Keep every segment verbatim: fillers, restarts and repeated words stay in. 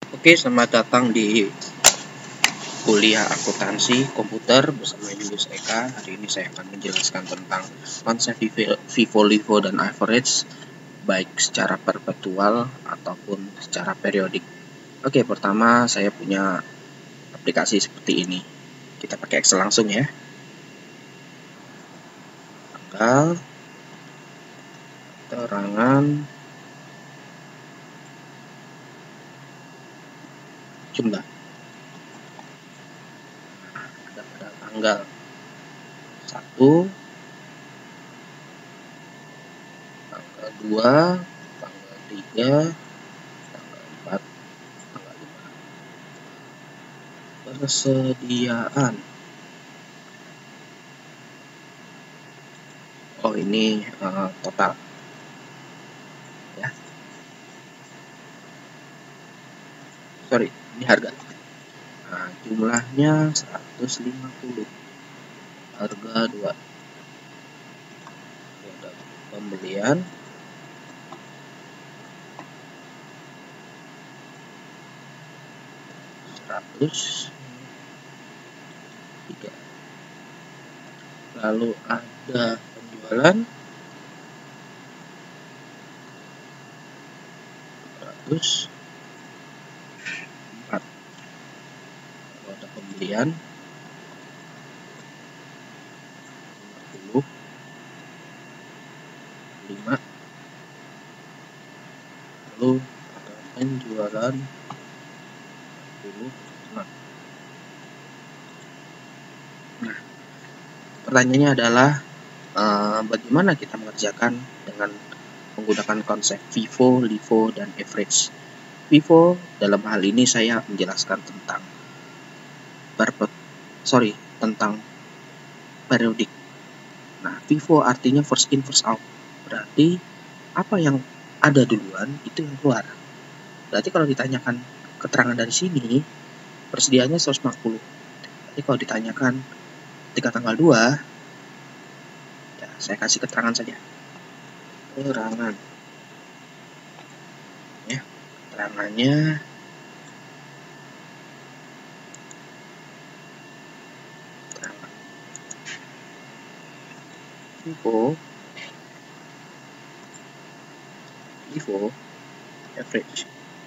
Oke, selamat datang di kuliah akuntansi komputer bersama Julius Eka. Hari ini saya akan menjelaskan tentang konsep FIFO, LIFO, dan average, baik secara perpetual ataupun secara periodik. Oke, pertama saya punya aplikasi seperti ini. Kita pakai Excel langsung ya. Tanggal, keterangan, jumlah. Ada pada tanggal satu, tanggal dua, tanggal tiga, tanggal empat, tanggal lima. Persediaan. Oh, ini uh, total ya. Sorry, ini harga. Nah, jumlahnya seratus lima puluh. Harga dua. Ada pembelian. seratus tiga. Lalu ada penjualan seratus empat. Lalu ada pembelian lima puluh lima. Lalu ada penjualan empat puluh enam. Nah, pertanyaannya adalah uh, bagaimana kita mengerjakan dengan menggunakan konsep FIFO, LIFO, dan average. FIFO dalam hal ini saya menjelaskan tentang perpet, sorry, tentang periodik. Nah, FIFO artinya first in first out. Berarti apa yang ada duluan itu yang keluar. Berarti kalau ditanyakan keterangan dari sini, persediaannya seratus lima puluh. Jadi kalau ditanyakan ketika tanggal dua, ya, saya kasih keterangan saja. Keterangan. Ya, keterangannya keterangan. FIFO, LIFO, average.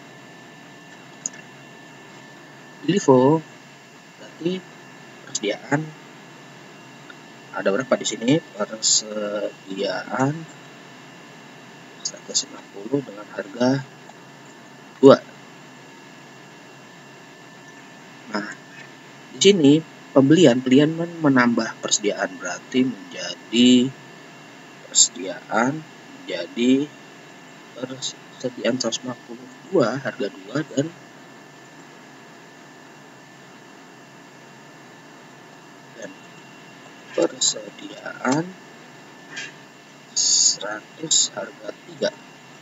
LIFO berarti persediaan ada berapa di sini? Persediaan seratus lima puluh dengan harga dua. Nah, di sini pembelian pembelian menambah persediaan, berarti menjadi persediaan menjadi persediaan seratus lima puluh dua, harga dua, dan dan persediaan seratus harga tiga.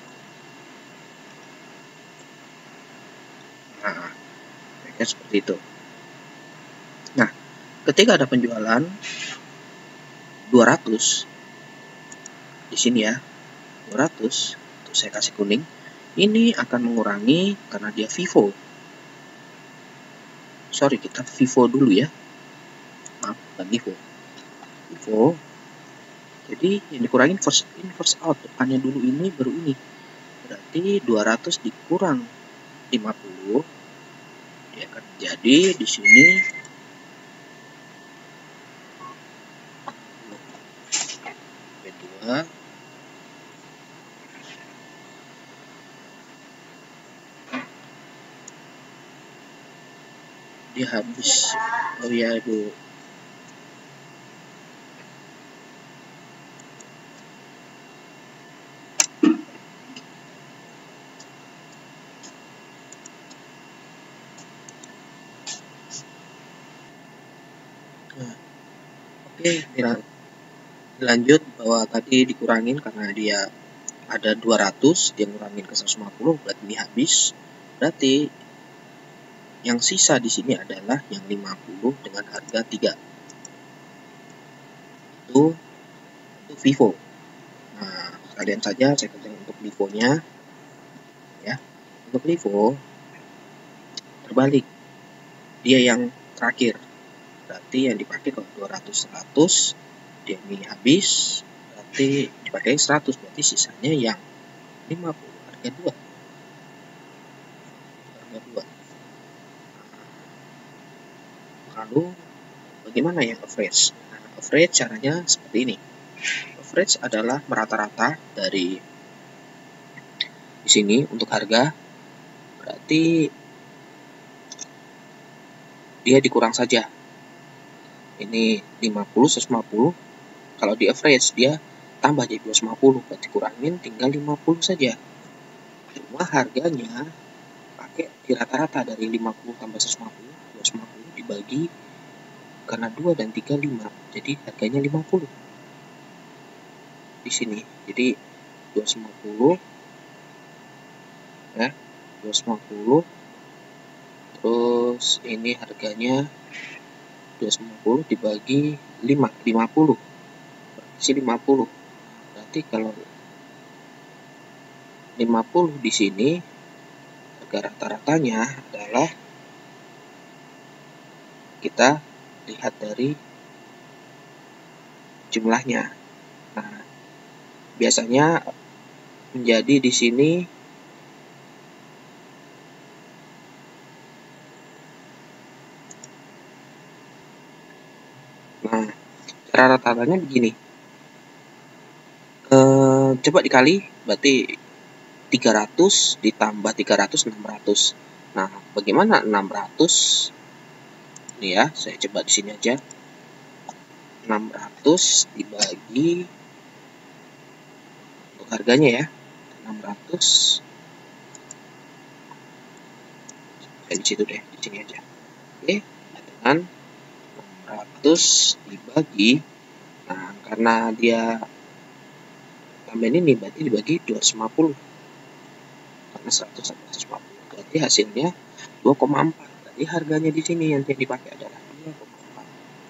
Nah, kayak seperti itu. Nah, ketika ada penjualan dua ratus di sini ya, dua ratus, tuh saya kasih kuning, ini akan mengurangi karena dia FIFO. Sorry, kita FIFO dulu ya. Maaf, bukan LIFO. FIFO. Jadi yang dikurangin first in first out, depannya dulu ini baru ini. Berarti dua ratus dikurang lima puluh, dia akan jadi di sini B dua dia habis. Oh ya, Bu. Nah, oke, dilanjut bahwa tadi dikurangin karena dia ada dua ratus, dia ngurangin ke seratus lima puluh, berarti ini habis. Berarti yang sisa di sini adalah yang lima puluh dengan harga tiga. Itu itu FIFO. Nah, sekalian saja saya kerjakan untuk LIFO-nya. Ya. Untuk LIFO terbalik, dia yang terakhir. Berarti yang dipakai kalau dua ratus seratus, dia ini habis, berarti dipakai seratus, berarti sisanya yang lima puluh, harga dua. Harga dua. Lalu bagaimana yang average? Nah, average caranya seperti ini. Average adalah merata-rata dari di sini untuk harga, berarti dia dikurang saja. Ini lima puluh, seratus lima puluh. Kalau di average dia tambah jadi dua ratus lima puluh, berarti kurangin tinggal lima puluh saja. Cuma harganya pakai di rata-rata dari lima puluh tambah seratus lima puluh, dua ratus lima puluh dibagi karena dua dan tiga, lima. Jadi harganya lima puluh. Di sini. Jadi dua ratus lima puluh ya, dua ratus lima puluh. Terus ini harganya dua ratus lima puluh dibagi lima, lima puluh. Berarti lima puluh. Berarti kalau lima puluh di sini harga rata-ratanya adalah, kita lihat dari jumlahnya. Nah, biasanya menjadi di sini nah, cara rata-ratanya begini. E, coba dikali, berarti tiga ratus ditambah tiga ratus, enam ratus. Nah, bagaimana enam ratus? Ini ya, saya coba di sini aja. enam ratus dibagi untuk harganya ya. enam ratus. Saya di situ deh, di sini aja. Oke, dengan enam ratus dibagi, nah karena dia tambahin ini berarti dibagi dua ratus lima puluh. Karena seratus sama seratus lima puluh. Berarti hasilnya dua koma empat. Berarti harganya di sini yang dipakai adalah dua koma empat.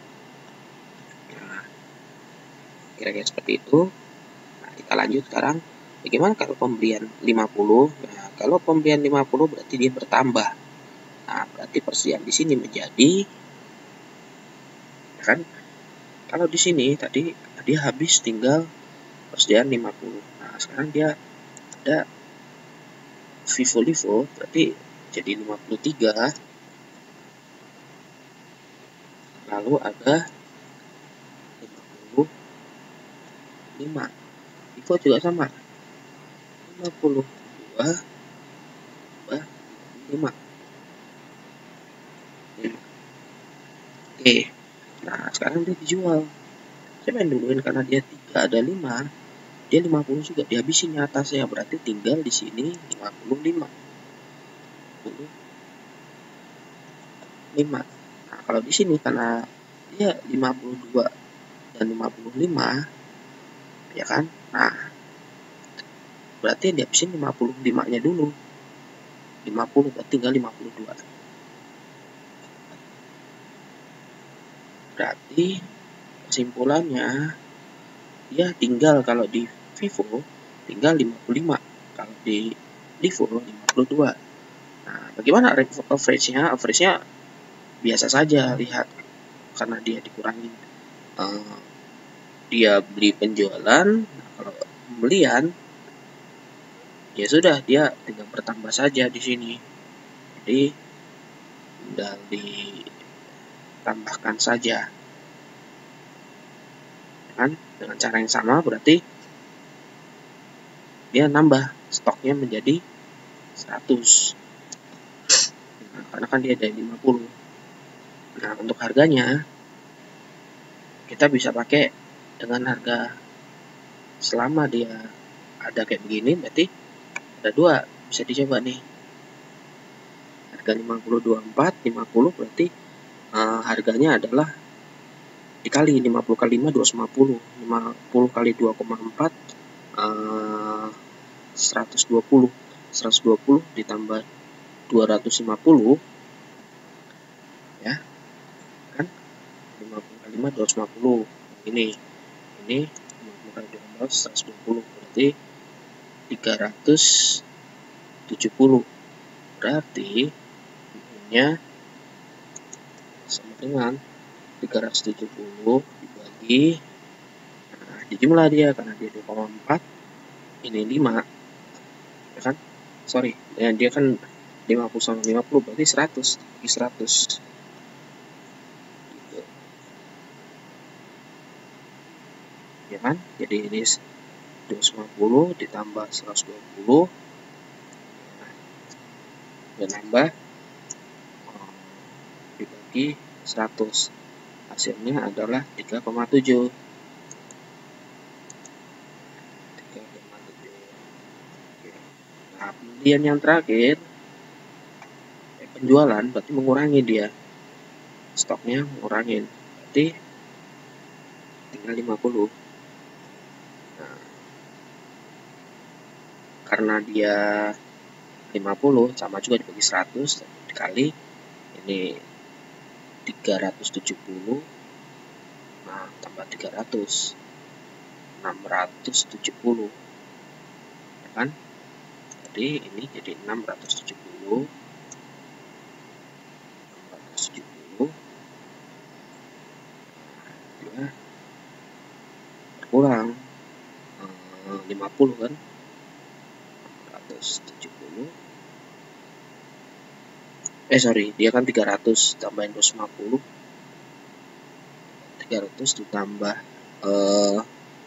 Nah, kira-kira seperti itu. Nah, kita lanjut sekarang. Bagaimana kalau pembelian lima puluh? Nah, kalau pembelian lima puluh berarti dia bertambah. Nah, berarti persediaan di sini menjadi, kan? Kalau di sini tadi dia habis tinggal persediaan lima puluh. Nah, sekarang dia ada Vivo Livo, berarti jadi lima puluh tiga. Lalu ada lima puluh lima. Vivo juga sama. lima puluh dua tambah lima. Oke. Nah, sekarang dia dijual. Saya main duluin karena dia tiga ada lima. Dia lima puluh juga, dihabisin di atasnya, berarti tinggal di sini lima puluh lima. lima. Nah, kalau di sini karena dia lima puluh dua dan lima puluh lima, ya kan? Nah, berarti dihabisin lima puluh lima-nya dulu. lima puluh berarti tinggal lima puluh dua. Berarti kesimpulannya dia tinggal kalau di Vivo tinggal lima puluh lima, kalau di Livo lima puluh dua. Nah, bagaimana average-nya? Average-nya biasa saja, lihat karena dia dikurangi uh, dia beli penjualan. Nah, kalau pembelian ya sudah, dia tinggal bertambah saja di sini. Jadi tinggal ditambahkan saja. Kan? Dengan cara yang sama berarti dia nambah stoknya menjadi seratus. Nah, karena kan dia ada lima puluh. Nah, untuk harganya kita bisa pakai dengan harga, selama dia ada kayak begini, berarti ada dua, bisa dicoba nih. Harga lima puluh dua puluh empat, lima puluh berarti uh, harganya adalah dikali lima puluh kali lima, dua ratus lima puluh. lima puluh kali dua koma empat, uh, seratus dua puluh. seratus dua puluh ditambah dua ratus lima puluh, ya kan, lima puluh kali lima, dua ratus lima puluh. Ini ini lima puluh kali dua belas, seratus dua puluh, berarti tiga ratus tujuh puluh. Berarti nya sama dengan tiga ratus tujuh puluh dibagi, nah, dijumlah dia karena dia dua koma empat, ini lima, ya kan? Sorry, ya, dia kan lima puluh sama lima puluh, berarti seratus, bagi seratus. Gitu. Ya kan? Jadi ini dua ratus lima puluh ditambah seratus dua puluh, nah, dan nambah dibagi seratus, hasilnya adalah tiga koma tujuh. tiga koma tujuh. Nah, pembelian yang terakhir, eh, penjualan berarti mengurangi dia, stoknya ngurangin, berarti tinggal lima puluh. Nah, karena dia lima puluh sama juga dibagi seratus dikali ini tiga ratus tujuh puluh, nah tambah tiga ratus, enam ratus tujuh puluh, ya kan? Jadi ini jadi enam ratus tujuh puluh, enam ratus tujuh puluh, dia berkurang eh, lima puluh kan, enam ratus tujuh puluh, eh sorry, dia kan tiga ratus tambahin dua ratus lima puluh, tiga ratus ditambah eh,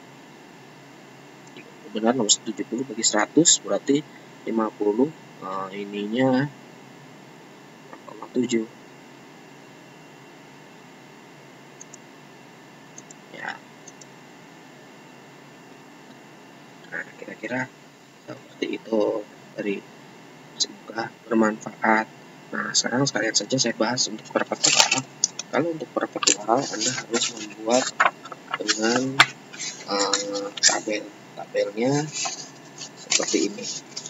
benar enam ratus tujuh puluh bagi seratus berarti lima puluh, eh, ininya enam koma tujuh. Ya. Nah, kira-kira seperti itu dari, semoga bermanfaat. Nah, sekarang sekalian saja saya bahas untuk perpetual. Kalau untuk perpetual, Anda harus membuat dengan uh, tabel. Tabelnya seperti ini.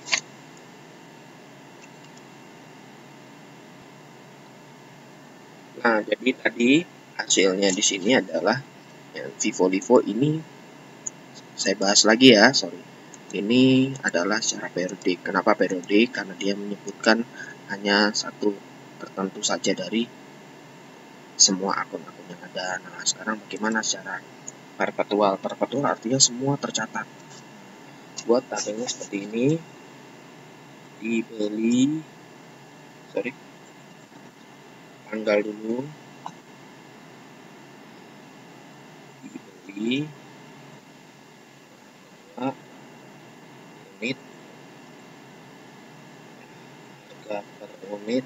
Nah, jadi tadi hasilnya di sini adalah yang Vivo-Livo ini, saya bahas lagi ya, sorry. Ini adalah secara periodik. Kenapa periodik? Karena dia menyebutkan hanya satu tertentu saja dari semua akun-akun yang ada. Nah, sekarang bagaimana secara perpetual? Perpetual artinya semua tercatat. Buat tabelnya seperti ini. Dibeli, sorry, tanggal dulu. Dibeli, nah, unit, harga per unit,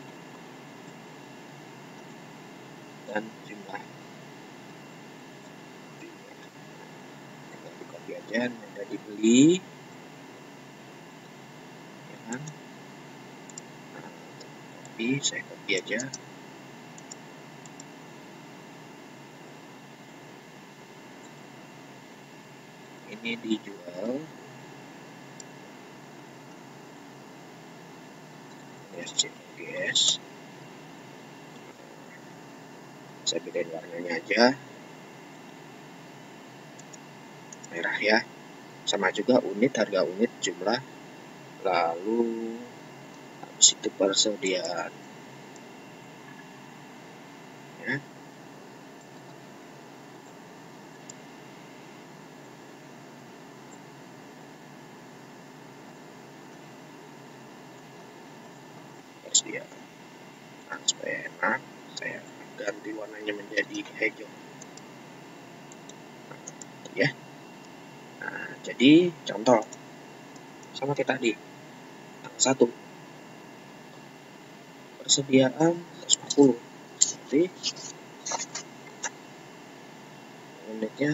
dan jumlah. Tinggal di copy aja, ada dibeli, ya kan? Nah, copy, saya copy aja. Ini dijual, S C G S. Saya bedain warnanya aja, merah ya, sama juga unit, harga unit, jumlah, lalu habis itu persediaan ya. Persediaan. Nah, supaya enak, saya ganti warnanya menjadi hijau ya. Nah, jadi contoh sama kayak tadi, yang satu persediaan seratus lima puluh, berarti unitnya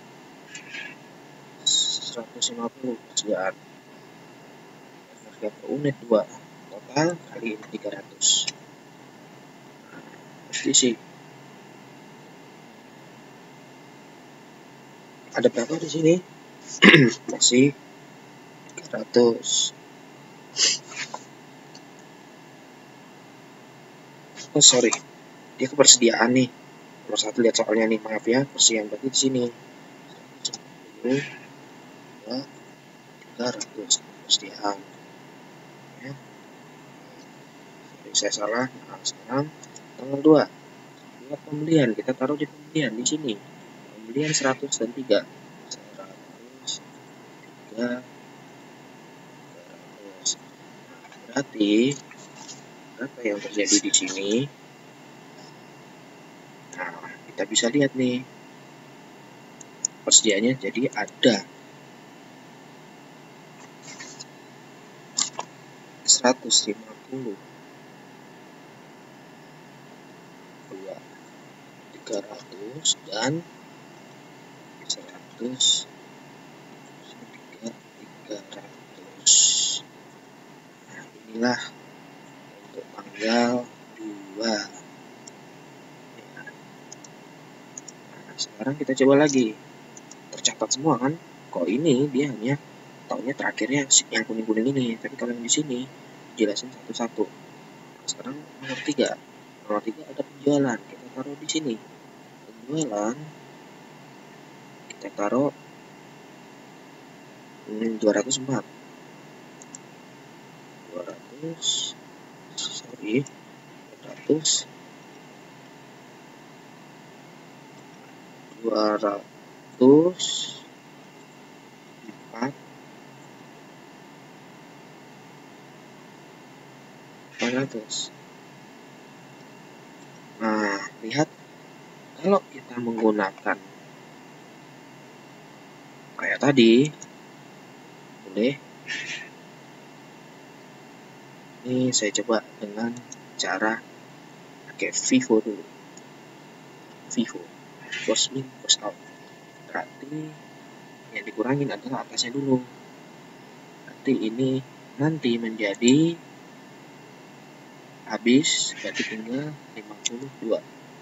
seratus lima puluh persediaan, harga per unit dua, total kali ini tiga ratus. Nah, pasti sih ada berapa di sini? Masih tiga ratus. Oh sorry, dia kepersediaan nih. Nomor satu lihat soalnya nih, maaf ya, persediaan berarti di sini tiga ratus persediaan. Ya. saya salah. Nah, sekarang tanggal dua buat pembelian, kita taruh di pembelian di sini, pembelian seratus dan tiga, seratus, tiga, seratus. Nah, berarti apa yang terjadi di sini? Nah, kita bisa lihat nih persediaannya, jadi ada seratus lima puluh, dua, tiga ratus dan seratus, tiga, tiga ratus. Nah, inilah untuk tanggal dua. Ya. Nah, sekarang kita coba lagi. Tercatat semua kan? Kok ini dia hanya tahunnya terakhirnya yang kuning-kuning ini, tapi kalau yang di sini jelasin satu-satu. Nah, sekarang nomor tiga. Nomor tiga ada penjualan, kita taruh di sini. Penjualan kita taruh hmm, dua ratus empat. dua ratus sorry dua ratus dua ratus empat empat ratus. Nah, lihat kalau kita menggunakan kayak tadi, boleh. Ini saya coba dengan cara pakai FIFO dulu. FIFO, close in, close out. Berarti yang dikurangin adalah atasnya dulu. Berarti ini nanti menjadi habis, berarti tinggal lima puluh dua.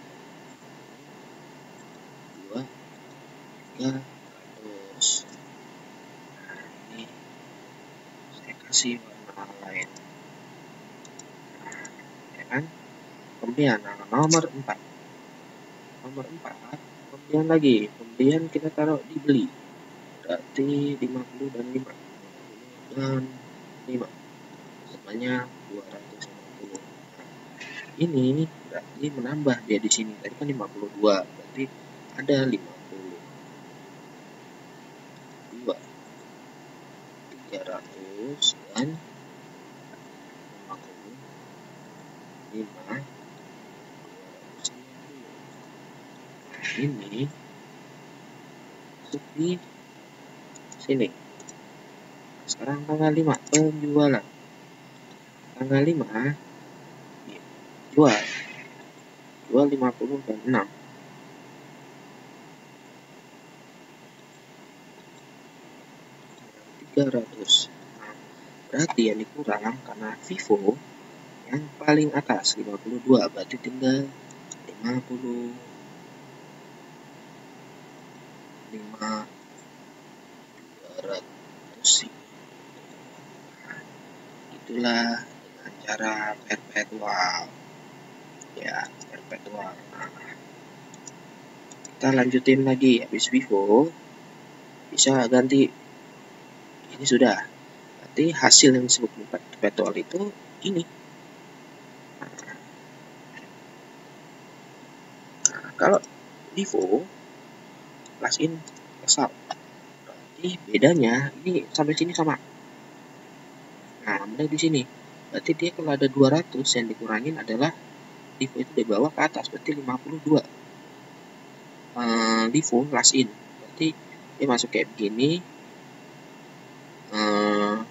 dua, tiga ratus. Nah, ini saya kasih warna lain. Nah, ya kan? Pembelian nah, nomor empat. Nomor empat, pembelian lagi. Pembelian kita taruh dibeli. Berarti lima puluh dan lima. Dan lima. Semuanya dua ratus lima puluh. Nah, ini berarti menambah dia di sini. Tadi kan lima puluh dua, berarti ada lima puluh dua, tiga ratus dan lima puluh lima, dua ratus lima puluh. Nah, ini masuk di sini. Sekarang tanggal lima penjualan. Tanggal lima jual. Jual lima puluh dan enam. tiga ratus. Nah, berarti yang dikurang karena FIFO yang paling atas lima puluh dua, berarti tinggal lima puluh lima, dua ratus. Nah, itulah dengan cara perpetual. Ya, perpetual. Nah, kita lanjutin lagi. Habis FIFO bisa ganti. Ini sudah. Berarti hasil yang disebut perpetual itu ini. Nah, nah kalau LIFO plus in plus out, berarti bedanya ini sampai sini sama. Nah, mulai di sini. Berarti dia kalau ada dua ratus yang dikurangin adalah LIFO itu dari bawah ke atas, berarti lima puluh dua. Uh, LIFO plus in, berarti dia masuk kayak begini. Uh,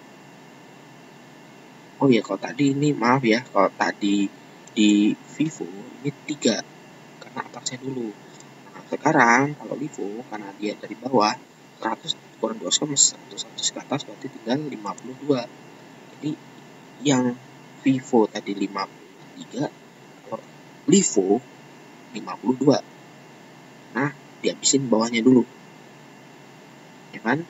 oh ya, kalau tadi ini maaf ya, kalau tadi di FIFO ini tiga karena atasnya dulu. Nah, sekarang kalau LIFO karena dia dari bawah seratus kurang dua koma seratus, seratus ke atas berarti tinggal lima puluh dua. Jadi yang FIFO tadi lima puluh tiga, kalau LIFO lima puluh dua. Nah, dihabisin bawahnya dulu. Ya kan?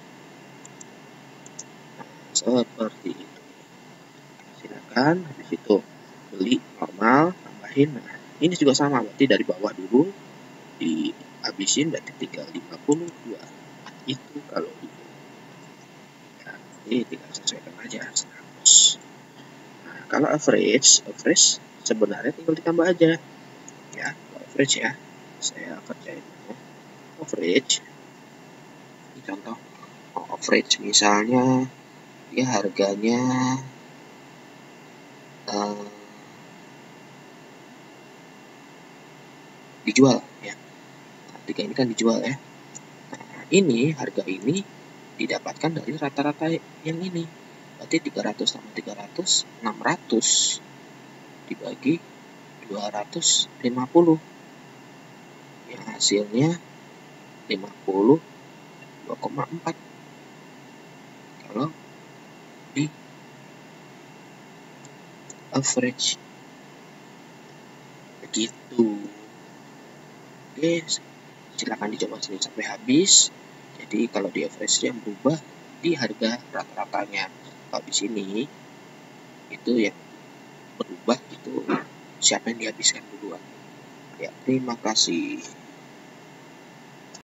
Nah, seperti itu. Silakan, habis itu beli normal, tambahin. Nah, ini juga sama, berarti dari bawah dulu dihabisin, berarti tinggal lima puluh dua. Itu kalau itu. Ya, jadi tinggal sesuaikan aja seratus. Nah, kalau average, average sebenarnya tinggal ditambah aja. Ya, average ya. Saya kerjain average. Ini contoh oh, average misalnya dia harganya uh, dijual ya. Nah, tiga ini kan dijual ya. Nah, ini harga ini didapatkan dari rata-rata yang ini. Berarti tiga ratus tambah tiga ratus, enam ratus dibagi dua ratus lima puluh. Yang hasilnya lima puluh dua koma empat. Kalau di average begitu. Oke, silakan dicoba sini sampai habis. Jadi kalau di average yang berubah di harga rata-ratanya. Kalau di sini itu yang berubah itu siapa yang dihabiskan duluan. Ya, terima kasih.